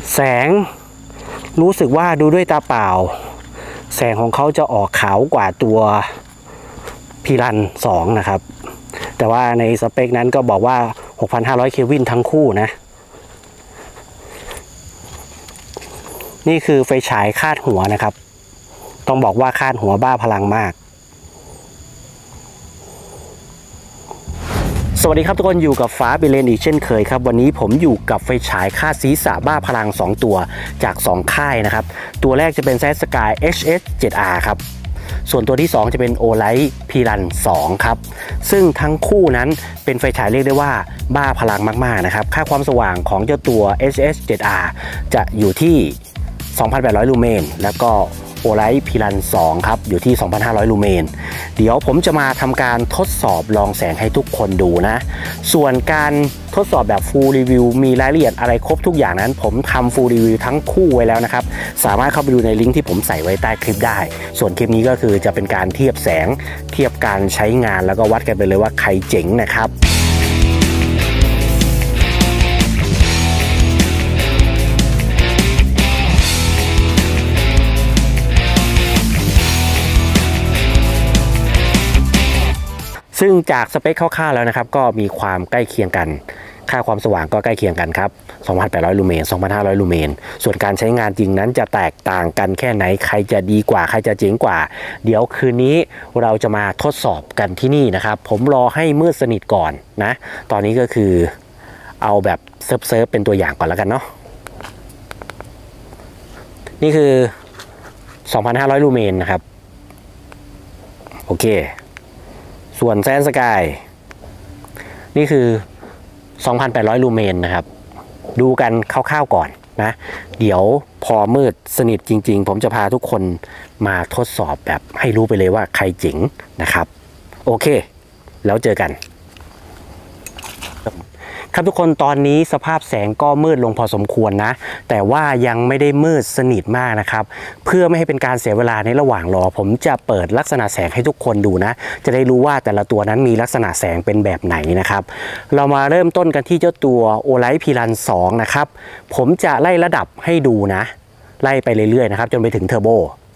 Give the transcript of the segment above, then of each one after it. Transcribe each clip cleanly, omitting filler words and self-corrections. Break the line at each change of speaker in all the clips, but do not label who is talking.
แสงรู้สึกว่าดูด้วยตาเปล่าแสงของเขาจะออกขาวกว่าตัวพีรัน2นะครับแต่ว่าในสเปคนั้นก็บอกว่า 6,500 เคลวินทั้งคู่นะนี่คือไฟฉายคาดหัวนะครับต้องบอกว่าคาดหัวบ้าพลังมากสวัสดีครับทุกคนอยู่กับฟ้าเบเลนอีกเช่นเคยครับวันนี้ผมอยู่กับไฟฉายคาดศีรษะบ้าพลัง2ตัวจาก2ค่ายนะครับตัวแรกจะเป็น Sky HS7R ครับส่วนตัวที่2จะเป็น Olight Piran 2ครับซึ่งทั้งคู่นั้นเป็นไฟฉายเรียกได้ว่าบ้าพลังมากๆนะครับค่าความสว่างของเจ้าตัว HS7R จะอยู่ที่ 2,800 ลูเมนแล้วก็Olight Piran 2ครับอยู่ที่ 2,500 ลูเมนเดี๋ยวผมจะมาทำการทดสอบลองแสงให้ทุกคนดูนะส่วนการทดสอบแบบ Full Review มีรายละเอียดอะไรครบทุกอย่างนั้นผมทำ Full Review ทั้งคู่ไว้แล้วนะครับสามารถเข้าไปดูในลิงก์ที่ผมใส่ไว้ใต้คลิปได้ส่วนคลิปนี้ก็คือจะเป็นการเทียบแสงเทียบการใช้งานแล้วก็วัดกันไปเลยว่าใครเจ๋งนะครับซึ่งจากสเปคคร่าวๆแล้วนะครับก็มีความใกล้เคียงกันค่าความสว่างก็ใกล้เคียงกันครับ 2,800 ลูเมน 2,500 ลูเมนส่วนการใช้งานจริงนั้นจะแตกต่างกันแค่ไหนใครจะดีกว่าใครจะเจ๋งกว่าเดี๋ยวคืนนี้เราจะมาทดสอบกันที่นี่นะครับผมรอให้มืดสนิทก่อนนะตอนนี้ก็คือเอาแบบเซิร์ฟเป็นตัวอย่างก่อนแล้วกันเนาะนี่คือ 2,500 ลูเมนนะครับโอเคส่วนสกายนี่คือ 2,800 ลูเมนนะครับดูกันคร่าวๆก่อนนะเดี๋ยวพอมืดสนิทจริงๆผมจะพาทุกคนมาทดสอบแบบให้รู้ไปเลยว่าใครเจ๋งนะครับโอเคแล้วเจอกันครับทุกคนตอนนี้สภาพแสงก็มืดลงพอสมควรนะแต่ว่ายังไม่ได้มืดสนิทมากนะครับเพื่อไม่ให้เป็นการเสียเวลาในระหว่างรอผมจะเปิดลักษณะแสงให้ทุกคนดูนะจะได้รู้ว่าแต่ละตัวนั้นมีลักษณะแสงเป็นแบบไหนนะครับเรามาเริ่มต้นกันที่เจ้าตัว Olight Piran 2นะครับผมจะไล่ระดับให้ดูนะไล่ไปเรื่อยๆนะครับจนไปถึงเทอร์โบ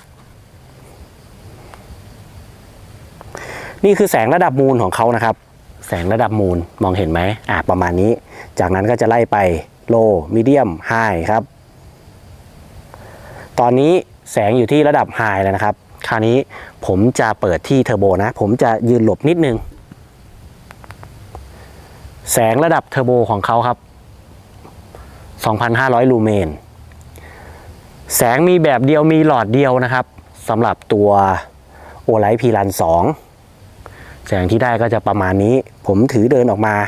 นี่คือแสงระดับมูลของเขานะครับแสงระดับมูลมองเห็นไหมประมาณนี้จากนั้นก็จะไล่ไปโลมีเดียมไฮครับตอนนี้แสงอยู่ที่ระดับไฮแล้วนะครับคราวนี้ผมจะเปิดที่เทอร์โบนะผมจะยืนหลบนิดนึงแสงระดับเทอร์โบของเขาครับ 2,500 ลูเมนแสงมีแบบเดียวมีหลอดเดียวนะครับสำหรับตัว Olight Piran 2แสงที่ได้ก็จะประมาณนี้ผมถือเดินออกมา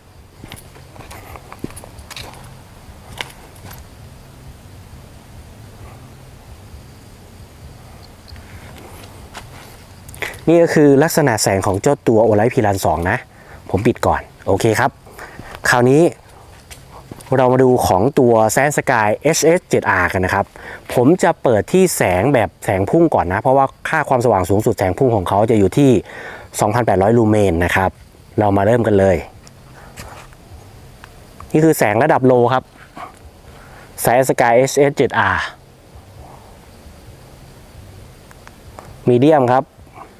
นี่ก็คือลักษณะแสงของเจ้าตัว Olight Piran 2นะผมปิดก่อนโอเคครับคราวนี้เรามาดูของตัว Sky HS7R กันนะครับผมจะเปิดที่แสงแบบแสงพุ่งก่อนนะเพราะว่าค่าความสว่างสูงสุดแสงพุ่งของเขาจะอยู่ที่ 2,800 ลูเมนนะครับเรามาเริ่มกันเลยนี่คือแสงระดับโลครับ Sky HS7R มีเดียมครับ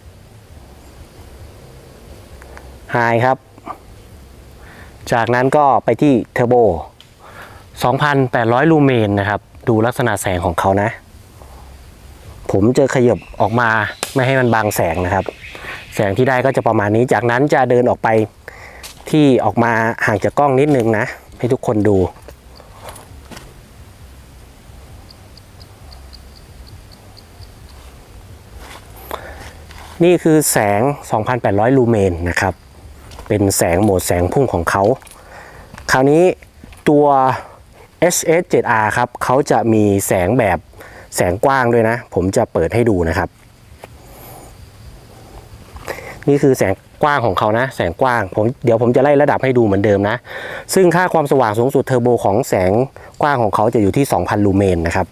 ไฮครับจากนั้นก็ไปที่เทอร์โบ 2,800 ลูเมนนะครับดูลักษณะแสงของเขานะผมจะขยับออกมาไม่ให้มันบังแสงนะครับแสงที่ได้ก็จะประมาณนี้จากนั้นจะเดินออกไปที่ออกมาห่างจากกล้องนิดนึงนะให้ทุกคนดูนี่คือแสง 2,800 ลูเมนนะครับเป็นแสงโหมดแสงพุ่งของเขาคราวนี้ตัว HS7R ครับเขาจะมีแสงแบบแสงกว้างด้วยนะผมจะเปิดให้ดูนะครับนี่คือแสงกว้างของเขานะแสงกว้างเดี๋ยวผมจะไล่ระดับให้ดูเหมือนเดิมนะซึ่งค่าความสว่างสูงสุดเทอร์โบของแสงกว้างของเขาจะอยู่ที่ 2,000 ลูเมนนะครับ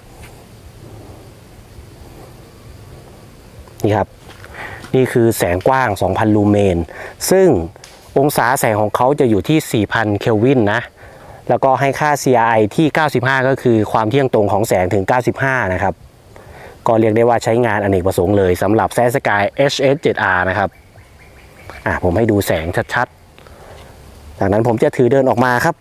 นี่ครับนี่คือแสงกว้าง 2,000 ลูเมนซึ่งองศาแสงของเขาจะอยู่ที่ 4,000 เคลวินนะแล้วก็ให้ค่า CRI ที่ 95 ก็คือความเที่ยงตรงของแสงถึง 95 นะครับก็เรียกได้ว่าใช้งานอเนกประสงค์เลยสำหรับ SkySky HS7R นะครับผมให้ดูแสงชัดๆจากนั้นผมจะถือเดินออกมาครับ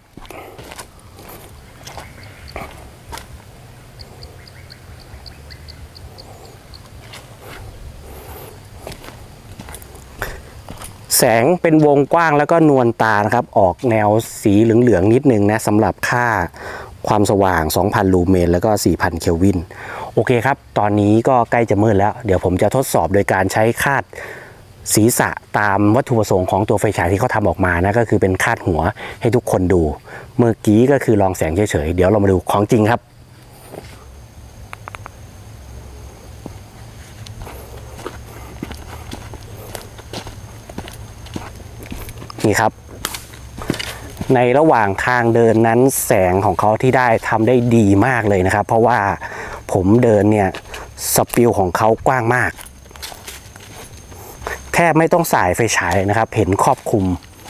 แสงเป็นวงกว้างแล้วก็นวลตานะครับออกแนวสีเหลืองๆนิดนึงนะสำหรับค่าความสว่าง 2,000 ลูเมนแล้วก็ 4,000 เคลวินโอเคครับตอนนี้ก็ใกล้จะมืดแล้วเดี๋ยวผมจะทดสอบโดยการใช้คาดศีรษะตามวัตถุประสงค์ของตัวไฟฉายที่เขาทำออกมานะก็คือเป็นคาดหัวให้ทุกคนดูเมื่อกี้ก็คือลองแสงเฉยๆเดี๋ยวเรามาดูของจริงครับนี่ครับในระหว่างทางเดินนั้นแสงของเขาที่ได้ทำได้ดีมากเลยนะครับเพราะว่าผมเดินเนี่ยสปิลของเขากว้างมากแทบไม่ต้องสายไฟฉายนะครับเห็นครอบคลุม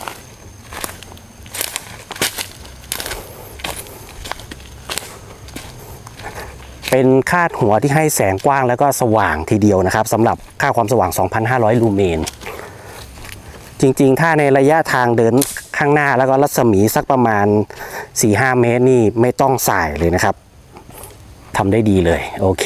เป็นคาดหัวที่ให้แสงกว้างแล้วก็สว่างทีเดียวนะครับสำหรับค่าความสว่าง 2,500 ลูเมนจริงๆถ้าในระยะทางเดินข้างหน้าแล้วก็รัศมีสักประมาณ 4-5 เมตรนี่ไม่ต้องสายเลยนะครับทำได้ดีเลยโอเค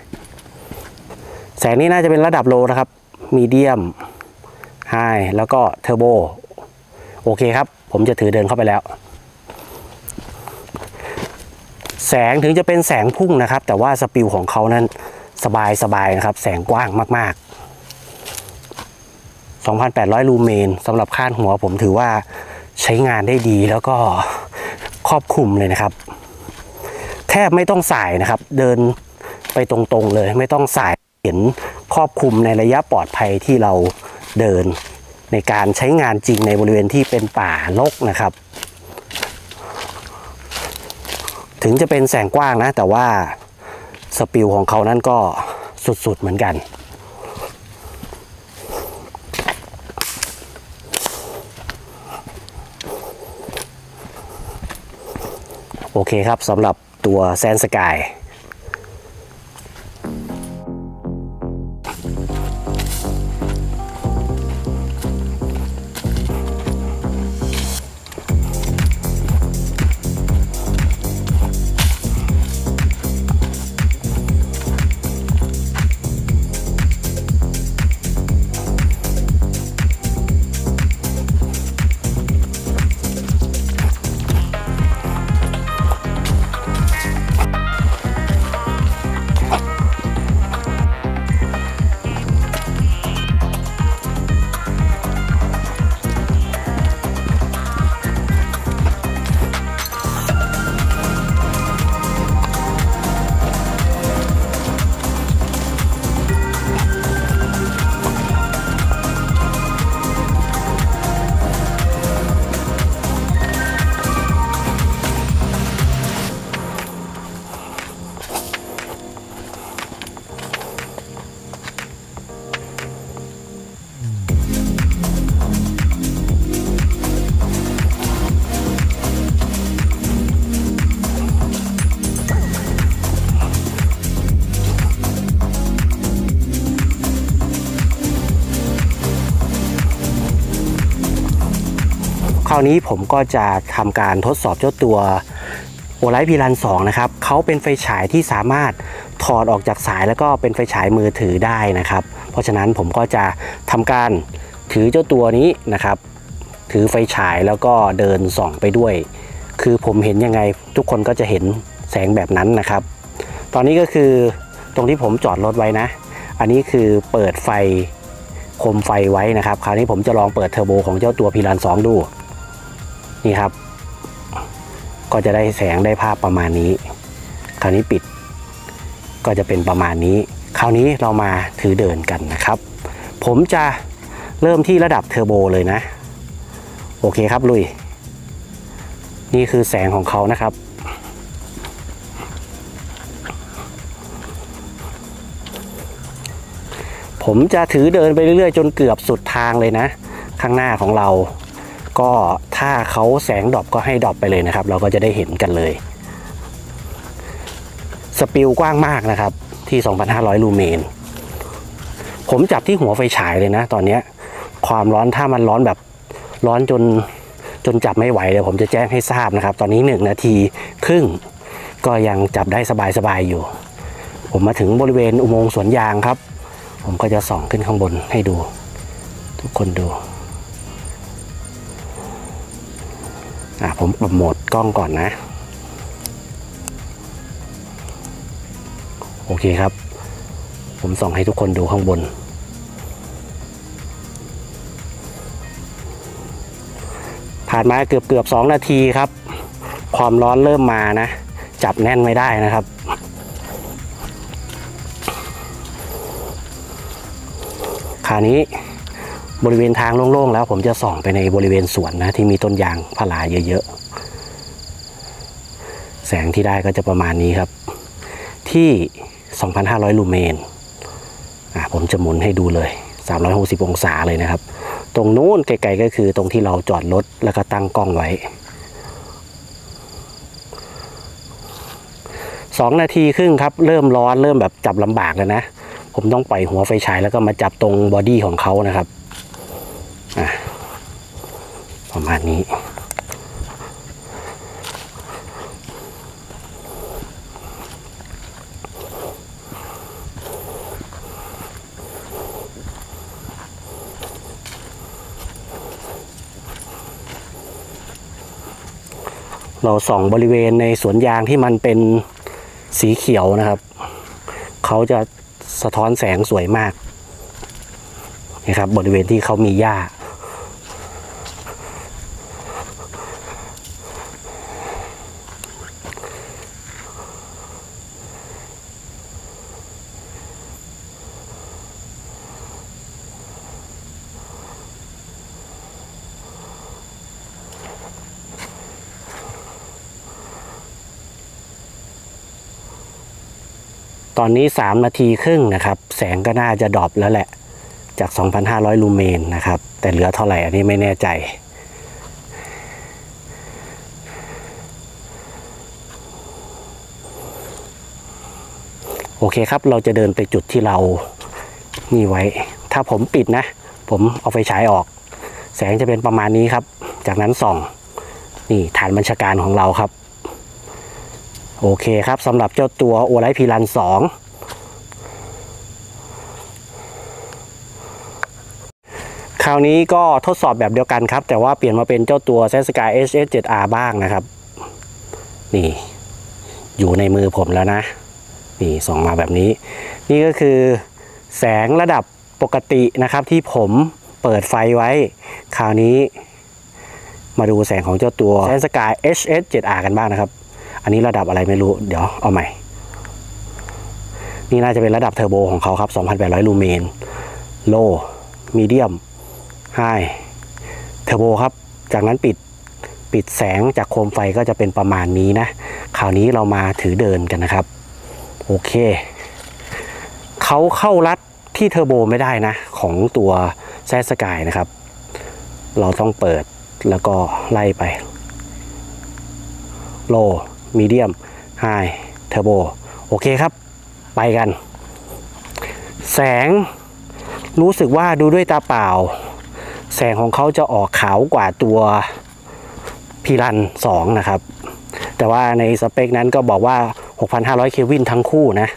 แสงนี้น่าจะเป็นระดับโลนะครับมีเดียมไฮแล้วก็เทอร์โบโอเคครับผมจะถือเดินเข้าไปแล้วแสงถึงจะเป็นแสงพุ่งนะครับแต่ว่าสปิลของเขานั้นสบายนะครับแสงกว้างมากๆ 2,800 ลูเมนสำหรับคาดหัวผมถือว่าใช้งานได้ดีแล้วก็ครอบคลุมเลยนะครับแทบไม่ต้องสายนะครับเดินไปตรงๆเลยไม่ต้องสายเห็นครอบคลุมในระยะปลอดภัยที่เราเดินในการใช้งานจริงในบริเวณที่เป็นป่ารกนะครับถึงจะเป็นแสงกว้างนะแต่ว่าสปิลของเขานั้นก็สุดๆเหมือนกันโอเคครับสำหรับตัวแซนสกายคราวนี้ผมก็จะทำการทดสอบเจ้าตัว Olight Piran 2นะครับเขาเป็นไฟฉายที่สามารถถอดออกจากสายแล้วก็เป็นไฟฉายมือถือได้นะครับเพราะฉะนั้นผมก็จะทำการถือเจ้าตัวนี้นะครับถือไฟฉายแล้วก็เดินส่องไปด้วยคือผมเห็นยังไงทุกคนก็จะเห็นแสงแบบนั้นนะครับตอนนี้ก็คือตรงที่ผมจอดรถไว้นะอันนี้คือเปิดไฟโคมไฟไว้นะครับคราวนี้ผมจะลองเปิดเทอร์โบของเจ้าตัว Piran 2ดูนี่ครับก็จะได้แสงได้ภาพประมาณนี้คราวนี้ปิดก็จะเป็นประมาณนี้คราวนี้เรามาถือเดินกันนะครับผมจะเริ่มที่ระดับเทอร์โบเลยนะโอเคครับลุยนี่คือแสงของเขานะครับผมจะถือเดินไปเรื่อยๆจนเกือบสุดทางเลยนะข้างหน้าของเราก็ถ้าเขาแสงดรอปก็ให้ดรอปไปเลยนะครับเราก็จะได้เห็นกันเลยสปิลกว้างมากนะครับที่ 2,500 ลูเมนผมจับที่หัวไฟฉายเลยนะตอนนี้ความร้อนถ้ามันร้อนแบบร้อนจนจับไม่ไหวเลยผมจะแจ้งให้ทราบนะครับตอนนี้1 นาทีครึ่งก็ยังจับได้สบายๆอยู่ผมมาถึงบริเวณอุโมงค์สวนยางครับผมก็จะส่องขึ้นข้างบนให้ดูทุกคนดูผมปรับโหมดกล้องก่อนนะโอเคครับผมส่องให้ทุกคนดูข้างบนผ่านมาเกือบ2 นาทีครับความร้อนเริ่มมานะจับแน่นไม่ได้นะครับคราวนี้บริเวณทางโล่งๆแล้วผมจะส่องไปในบริเวณสวนนะที่มีต้นยางพาราเยอะๆแสงที่ได้ก็จะประมาณนี้ครับที่ 2,500 ลูเมนผมจะหมุนให้ดูเลย360 องศาเลยนะครับตรงนู้นไกลๆก็คือตรงที่เราจอดรถแล้วก็ตั้งกล้องไว้2 นาทีครึ่งครับเริ่มร้อนเริ่มแบบจับลำบากแล้วนะผมต้องปล่อยหัวไฟฉายแล้วก็มาจับตรงบอดี้ของเขานะครับประมาณนี้เราส่องบริเวณในสวนยางที่มันเป็นสีเขียวนะครับเขาจะสะท้อนแสงสวยมากนะครับบริเวณที่เขามีหญ้าตอนนี้3 นาทีครึ่งนะครับแสงก็น่าจะดรอปแล้วแหละจาก 2,500 ลูเมนนะครับแต่เหลือเท่าไหร่อันนี้ไม่แน่ใจโอเคครับเราจะเดินไปจุดที่เรานี่ไว้ถ้าผมปิดนะผมเอาไฟฉายออกแสงจะเป็นประมาณนี้ครับจากนั้นส่องนี่ฐานบัญชาการของเราครับโอเคครับสำหรับเจ้าตัวโอไลท์พีรัน2คราวนี้ก็ทดสอบแบบเดียวกันครับแต่ว่าเปลี่ยนมาเป็นเจ้าตัว Sky HS7R บ้างนะครับนี่อยู่ในมือผมแล้วนะนี่ส่องมาแบบนี้นี่ก็คือแสงระดับปกตินะครับที่ผมเปิดไฟไว้คราวนี้มาดูแสงของเจ้าตัว Sky HS7R กันบ้างนะครับอันนี้ระดับอะไรไม่รู้เดี๋ยวเอาใหม่นี่น่าจะเป็นระดับเทอร์โบของเขาครับ 2,800 ลูเมน Low Medium High เทอร์โบครับจากนั้นปิดแสงจากโคมไฟก็จะเป็นประมาณนี้นะคราวนี้เรามาถือเดินกันนะครับโอเคเขาเข้ารัดที่เทอร์โบไม่ได้นะของตัวแซดสกายนะครับเราต้องเปิดแล้วก็ไล่ไป Low Medium High Turbo โอเคครับไปกันแสงรู้สึกว่าดูด้วยตาเปล่าแสงของเขาจะออกขาวกว่าตัวพีรัน2นะครับแต่ว่าในสเปคนั้นก็บอกว่า 6,500 เคลวินทั้งคู่นะ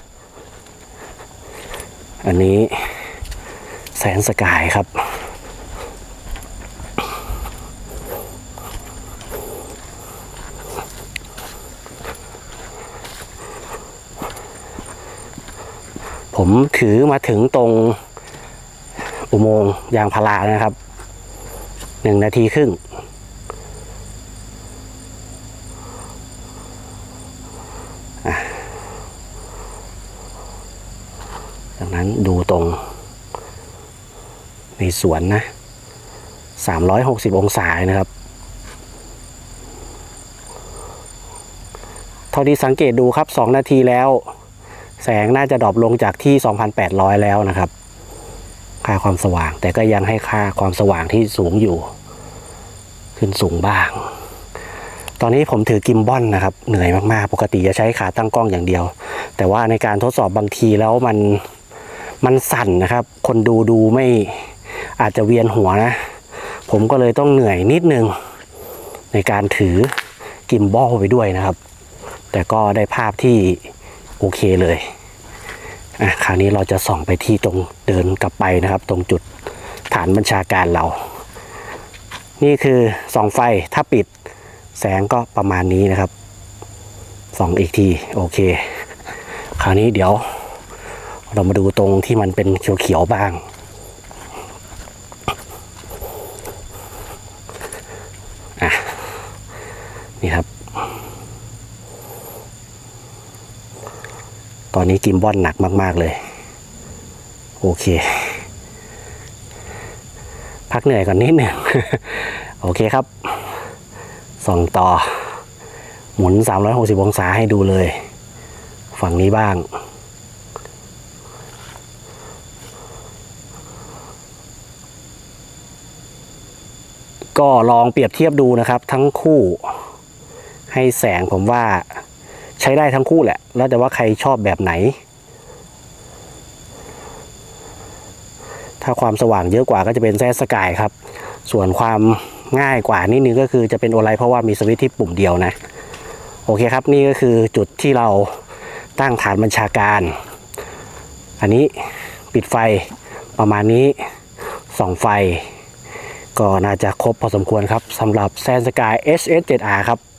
อันนี้แสนสกายครับผมถือมาถึงตรงอุโมงค์ยางพารานะครับ1 นาทีครึ่งจากนั้นดูตรงในสวนนะ360 องศานะครับเท่าที่สังเกตดูครับ2 นาทีแล้วแสงน่าจะดรอปลงจากที่ 2,800 แล้วนะครับค่าความสว่างแต่ก็ยังให้ค่าความสว่างที่สูงอยู่ขึ้นสูงบ้างตอนนี้ผมถือกิมบอลนะครับเหนื่อยมากๆปกติจะใช้ขาตั้งกล้องอย่างเดียวแต่ว่าในการทดสอบบางทีแล้วมันสั่นนะครับคนดูไม่อาจจะเวียนหัวนะผมก็เลยต้องเหนื่อยนิดนึงในการถือกิมบอลไปด้วยนะครับแต่ก็ได้ภาพที่โอเคเลยคราวนี้เราจะส่องไปที่ตรงเดินกลับไปนะครับตรงจุดฐานบัญชาการเรานี่คือส่องไฟถ้าปิดแสงก็ประมาณนี้นะครับส่องอีกทีโอเคคราวนี้เดี๋ยวเรามาดูตรงที่มันเป็นเขียวๆบ้างนี่ครับตอนนี้กิมบอลหนักมากๆเลยโอเคพักเหนื่อยก่อนนิดหนึ่ง โอเคครับส่องต่อหมุน360องศาให้ดูเลยฝั่งนี้บ้างก็ลองเปรียบเทียบดูนะครับทั้งคู่ให้แสงผมว่าใช้ได้ทั้งคู่แหละแล้วแต่ว่าใครชอบแบบไหนถ้าความสว่างเยอะกว่าก็จะเป็นแซดสกายครับส่วนความง่ายกว่านิดนึงก็คือจะเป็นโอไลท์เพราะว่ามีสวิตช์ที่ปุ่มเดียวนะโอเคครับนี่ก็คือจุดที่เราตั้งฐานบัญชาการอันนี้ปิดไฟประมาณนี้ส่องไฟก็น่าจะครบพอสมควรครับสำหรับแซดสกาย HS7R ครับ